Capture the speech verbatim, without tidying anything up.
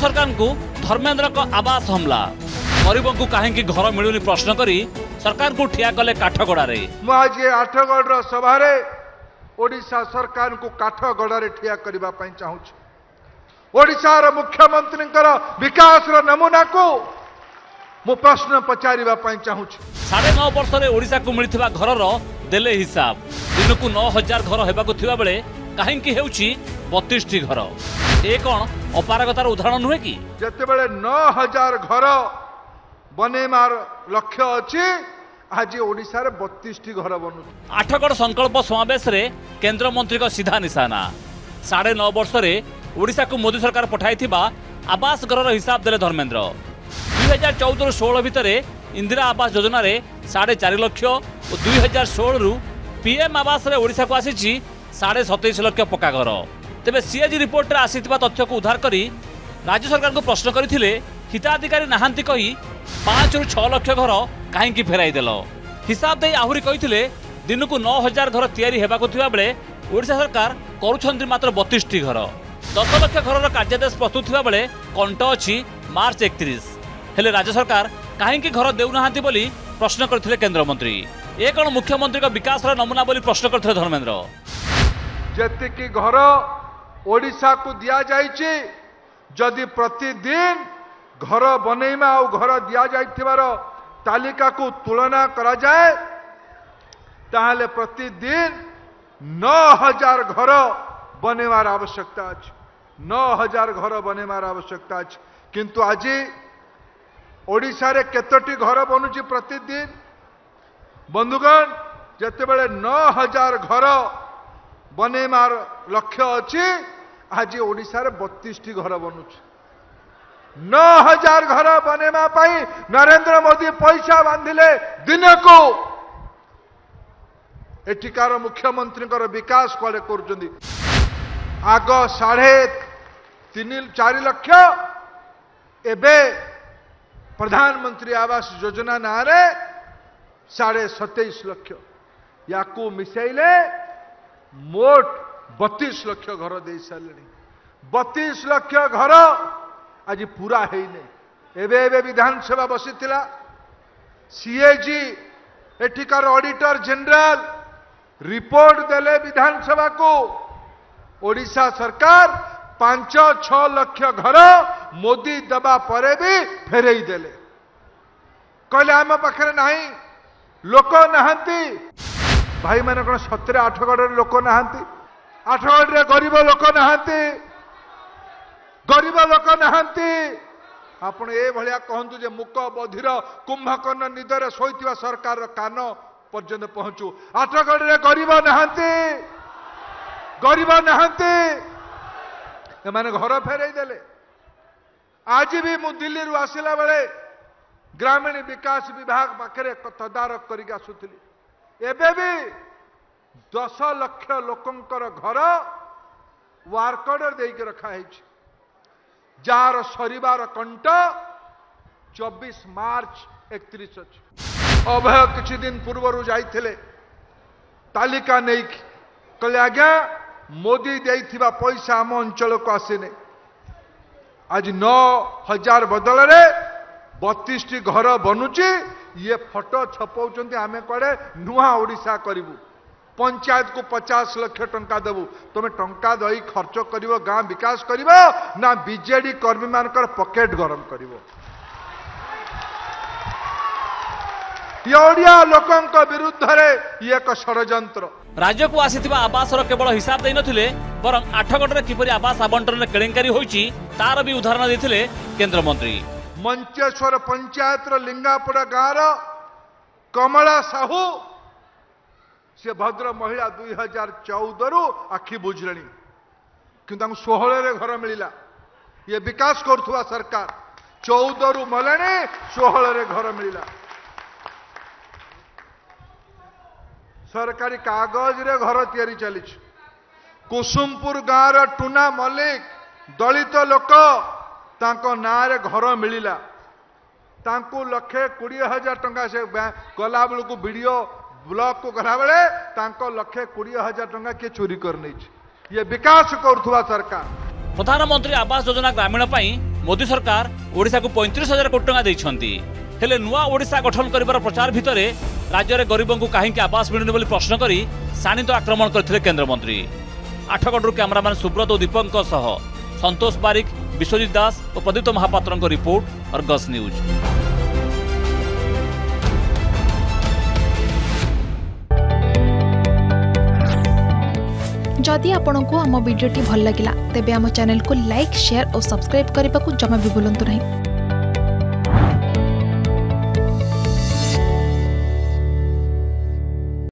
सरकार को धर्मेंद्र को आवास हमला गरीब को कहीं घर मिलूनी प्रश्न करी सरकार को ठिया कले काठगड़े आज आठगढ़ सभा ओडिशा सरकार को काठगड़े ठिया करने चाहूँ ओडिशार मुख्यमंत्री विकास नमूना को मु प्रश्न पचारिबा चाहूँ साढ़े नौ वर्ष में ओडिशा को मिलता घर देले हिसाब दिन को नौ हजार घर होगा बेले कहीं होउची बत्तीस टी घर ये कौन अपारगतार उदाहरण नुहे कि जिते बड़े नौ हजार घर बनैमार लक्ष्य अच्छी आज ओडिशा रे बत्तीस टी घर बनू आठगढ़ संकल्प समावेश रे केंद्र मंत्री का सीधा निशाना साढ़े नौ वर्ष में ओडिशा को मोदी सरकार पठाई आवास घर हिसाब देले धर्मेंद्र दुई हजार चौदह षोह भितर इंदिरा आवास योजना रे साढ़े चार लक्ष और दुई हजार षोह रु पीएम आवास रे ओडिशा को आसी साढ़े सतैश लक्ष पक्का घर तेरे सीएजी रिपोर्ट रे आसीथिबा तथ्य को उद्धार करी राज्य सरकार को प्रश्न करथिले हिताधिकारी नाहांती कही पांच रु छह लक्ष घर कहीं फेराई देल हिसाब दे आहुरी कही दिन को नौ हजार घर तैयारी हेबाकु थिबा बेले ओडिशा सरकार करूछंती मात्र बत्तीस टी घर दस लक्ष घर कार्यादेश प्रस्तुत थिबा बेले कंट अछि मार्च एकतीस हेले राज्य सरकार कहीं घर देउनाहांती बोली प्रश्न करथिले केंद्र मंत्री ए कौन मुख्यमंत्री का विकास नमूना बोली प्रश्न करथिले धर्मेंद्र जेतिकी घर ओडिशा को दिया जाइछि जदि प्रतिदिन घर बनैमा और घर दिया जाइथिबार तालिका को तुलना करा जाए ताहले प्रतिदिन नौ हजार घर बनैमार आवश्यकता अछि नौ हजार घर बनैमार आवश्यकता अछि किंतु आज ओडिशा रे केतोटी घर बनुची प्रतिदिन बंधुगण जेते बेले नौ हजार घर बनैमार लक्ष्य अच्छी आज ओडिशा रे बत्तीस टी घर बनुची नौ हजार घर बनैमा पाई नरेंद्र मोदी पैसा बांधिले दिन को एठिकार मुख्यमंत्री विकास कड़े कर आग साढ़े तीन चार लक्ष एबे प्रधानमंत्री आवास योजना ना रे साढ़े सतैश लक्ष या मिसाइले मोट बत्तीस लक्ष घर दे सारे बत्तीस लक्ष घर आज पूरा है एबे एबे विधानसभा बसी सीएजी एठिकार ऑडिटर जनरल रिपोर्ट देले विधानसभा को ओडिशा सरकार पांच छह लक्ष घर मोदी दबा परे भी फेरई देले कहले आम पाखे नहीं लोक नहांती भाई मैंने कौन सतरे आठगढ़ लोक नहांती आठगढ़ गरीब लोक नहांती गरीब लोक नहांती आपण ए भलिया कहंतु जे मुक बधिर कुंभकर्ण निदरे सोईतिबा सरकार कान पर्यंत पहुंचू आठगढ़ गरीब नहांती गरीब नहांती एमाने घर फेरई देले आज भी मु दिल्ली रु आसिला बेले ग्रामीण विकास विभाग पाखे तदारक करके आसुली एबे भी दस लक्ष लोकंकर घर वार्कडर देके रखा है जार सरिबार कंट चौबीस मार्च एकतीस अच्छी अभय किछि दिन पूर्व जाइथिले तालिका नहीं कहले आज्ञा मोदी देइथिबा पैसा आम अंचल को आसीने आज नौ हजार बदल रे बत्तीस टी घर बनुची ये फोटो छपाउचंती आमे कड़े नुआ ओडिशा करिवु पंचायत को पचास लक्ष टंका देबु तुम टंका दई खर्च करिवो गाँ विकास करिवो ना बीजेडी कर्मी मानकर पॉकेट गरम करिवो ओडिया लोकंक विरुद्ध रे ये एक षड़यंत्र राज्य को आसीथिबा आवास केवल हिसाब देई नथिले बरं आठगढ़ किपरि आवास आवंटन में केलेंकारी होईची तार भी उदाहरण देथिले केंद्र मंत्री मंचेश्वर पंचायत लिंगापड़ा गाँव कमला साहू से भद्र महिला दुई हजार चौदह रु आखि बुझले कि षोहल घर मिला ये विकास करुवा सरकार चौदह रु मले षोहल घर मिला सरकारी कागज रे घर तैयारी चली कुसुमपुर गाँव टूना मल्लिक दलित लोक तांको ना रे घर मिला तांको लक्षे कोड़े हजार टंका से गला बेलू वीडियो ब्लॉक को गला बेले तांको लक्षे कोड़े हजार टंका किए चोरी कर नहीं ये विकास करुवा सरकार प्रधानमंत्री आवास योजना ग्रामीण पाई मोदी सरकार ओडिशा को पैंतीस हजार कोटी टंका देइछंती हेले नुआ ओडिशा गठन करिवार प्रचार भितरे राज्य में गरीबों को कहीं आवास मिलुनी बोली प्रश्न करी शाणित आक्रमण करथिले केंद्र मंत्री। आठगढ़ कैमरामैन सुब्रत और दीपक सह संतोष बारिक, विश्वजित दास और प्रदीप्त महापात्र रिपोर्ट अर्गस न्यूज। जदि आपंक आम भिडी भल लगा तेब आम चैनल को लाइक, शेयर और सब्सक्राइब करने को जमा भी भूलु नहीं।